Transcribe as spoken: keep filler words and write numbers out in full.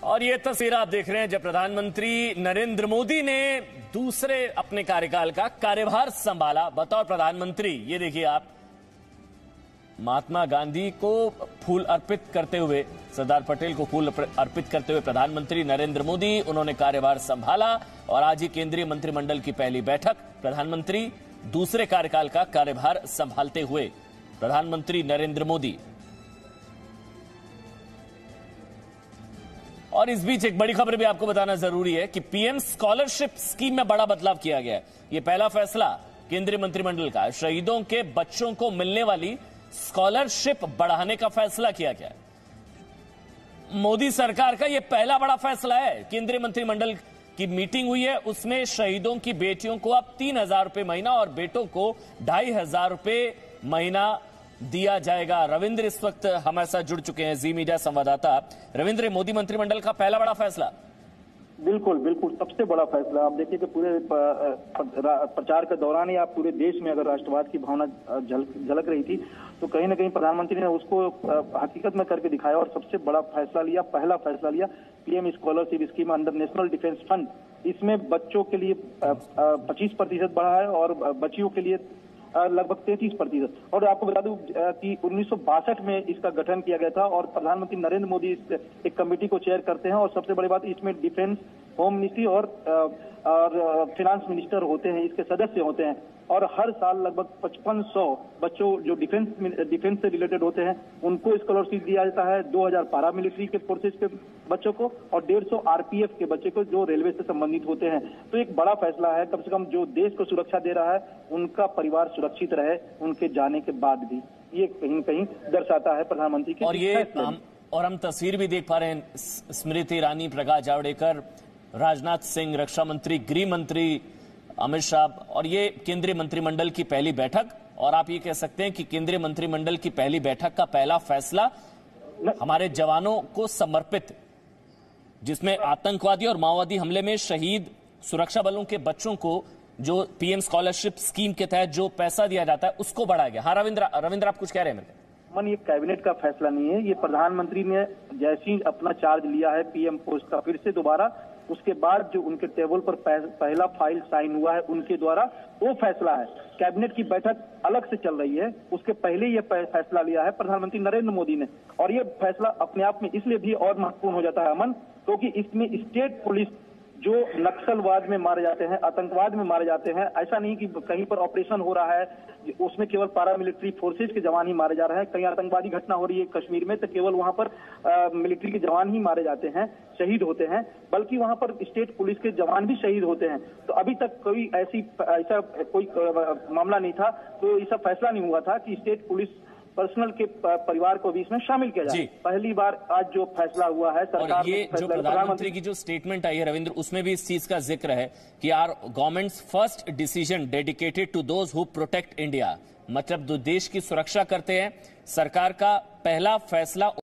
और ये तस्वीर आप देख रहे हैं जब प्रधानमंत्री नरेंद्र मोदी ने दूसरे अपने कार्यकाल का कार्यभार संभाला बतौर प्रधानमंत्री। ये देखिए आप, महात्मा गांधी को फूल अर्पित करते हुए, सरदार पटेल को फूल अर्पित करते हुए प्रधानमंत्री नरेंद्र मोदी, उन्होंने कार्यभार संभाला और आज ही केंद्रीय मंत्रिमंडल की पहली बैठक। प्रधानमंत्री दूसरे कार्यकाल का कार्यभार संभालते हुए प्रधानमंत्री नरेंद्र मोदी। और इस बीच एक बड़ी खबर भी आपको बताना जरूरी है कि पीएम स्कॉलरशिप स्कीम में बड़ा बदलाव किया गया है। यह पहला फैसला केंद्रीय मंत्रिमंडल का, शहीदों के बच्चों को मिलने वाली स्कॉलरशिप बढ़ाने का फैसला किया गया है। मोदी सरकार का यह पहला बड़ा फैसला है। केंद्रीय मंत्रिमंडल की मीटिंग हुई है, उसमें शहीदों की बेटियों को अब तीन हजार रुपए महीना और बेटों को ढाई हजार रुपए महीना दिया जाएगा। रविंद्र इस वक्त हमारे साथ जुड़ चुके हैं, जी मीडिया संवाददाता रविंद्र। मोदी मंत्रिमंडल का पहला बड़ा फैसला। बिल्कुल बिल्कुल सबसे बड़ा फैसला। आप देखिए कि पूरे प्रचार के दौरान ही आप पूरे देश में अगर राष्ट्रवाद की भावना झलक रही थी, तो कहीं ना कहीं प्रधानमंत्री ने उसको हकीकत में करके दिखाया और सबसे बड़ा फैसला लिया, पहला फैसला लिया PM scholarship scheme under national defence fund. इसमें बच्चों के लिए पच्चीस प्रतिशत बढ़ा है और बच्चियों के लिए लगभग तैंतीस प्रतिशत। और आपको बता दूं कि उन्नीस सौ बासठ में इसका गठन किया गया था और प्रधानमंत्री नरेंद्र मोदी इस एक कमेटी को चेयर करते हैं और सबसे बड़ी बात इसमें डिफेंस, होम मिनिस्ट्री और और फिनांस मिनिस्टर होते हैं, इसके सदस्य होते हैं। और हर साल लगभग पचपन सौ बच्चों जो डिफेंस डिफेंस से रिलेटेड होते हैं उनको स्कॉलरशिप दिया जाता है। दो हजार पारा मिलिट्री के फोर्सेज के बच्चों को और डेढ़ सौ आरपीएफ के बच्चे को जो रेलवे से संबंधित होते हैं। तो एक बड़ा फैसला है, कम से कम जो देश को सुरक्षा दे रहा है उनका परिवार सुरक्षित रहे उनके जाने के बाद भी, ये कहीं न कहीं दर्शाता है प्रधानमंत्री की। और ये हम और हम तस्वीर भी देख पा रहे हैं, स्मृति ईरानी, प्रकाश जावड़ेकर, राजनाथ सिंह, रक्षा मंत्री, गृह मंत्री अमित शाह, और ये केंद्रीय मंत्रिमंडल की पहली बैठक। और आप ये कह सकते हैं कि केंद्रीय मंत्रिमंडल की पहली बैठक का पहला फैसला हमारे जवानों को समर्पित, जिसमें आतंकवादी और माओवादी हमले में शहीद सुरक्षा बलों के बच्चों को जो पीएम स्कॉलरशिप स्कीम के तहत जो पैसा दिया जाता है उसको बढ़ाया गया। हाँ रविंद्र, रविंद्र आप कुछ कह रहे हैं? मन, ये कैबिनेट का फैसला नहीं है, ये प्रधानमंत्री ने जैसे ही अपना चार्ज लिया है पीएम पोस्ट का, फिर से दोबारा उसके बाद जो उनके टेबल पर पहला फाइल साइन हुआ है उनके द्वारा, वो फैसला है। कैबिनेट की बैठक अलग से चल रही है, उसके पहले ये फैसला लिया है प्रधानमंत्री नरेंद्र मोदी ने। और ये फैसला अपने आप में इसलिए भी और महत्वपूर्ण हो जाता है अमन, क्योंकि इसमें स्टेट पुलिस जो नक्सलवाद में मारे जाते हैं, आतंकवाद में मारे जाते हैं, ऐसा नहीं कि कहीं पर ऑपरेशन हो रहा है उसमें केवल पारा मिलिट्री फोर्सेज के जवान ही मारे जा रहे हैं। कहीं आतंकवादी घटना हो रही है कश्मीर में तो केवल वहां पर आ, मिलिट्री के जवान ही मारे जाते हैं, शहीद होते हैं, बल्कि वहां पर स्टेट पुलिस के जवान भी शहीद होते हैं। तो अभी तक कोई ऐसी ऐसा कोई मामला नहीं था, तो ऐसा फैसला नहीं हुआ था कि स्टेट पुलिस पर्सनल के परिवार को भी इसमें शामिल किया जाए। पहली बार आज जो फैसला हुआ है सरकार, और ये जो प्रधानमंत्री की जो स्टेटमेंट आई है रविंद्र, उसमें भी इस चीज का जिक्र है कि our government's first decision dedicated to those who protect India, मतलब जो देश की सुरक्षा करते हैं, सरकार का पहला फैसला